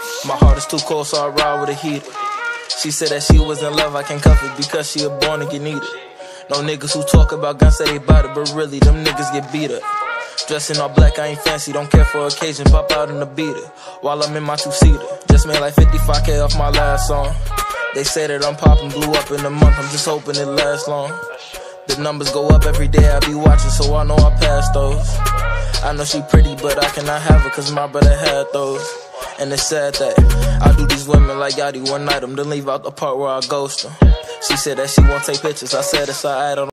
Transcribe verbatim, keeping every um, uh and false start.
My heart is too cold, so I ride with a heater. She said that she was in love, I can't cuff it because she a born to get needed. No niggas who talk about guns say they bout it, but really, them niggas get beat up. Dressing all black, I ain't fancy, don't care for occasion, pop out in the beater. While I'm in my two-seater, just made like fifty-five K off my last song. They say that I'm popping, blew up in a month, I'm just hoping it lasts long. The numbers go up every day, I be watching, so I know I pass those. I know she pretty, but I cannot have her, cause my brother had those. And it's sad that I do these women like Yachty one night, them, then leave out the part where I ghost them. She said that she won't take pictures, I said it's alright, I don't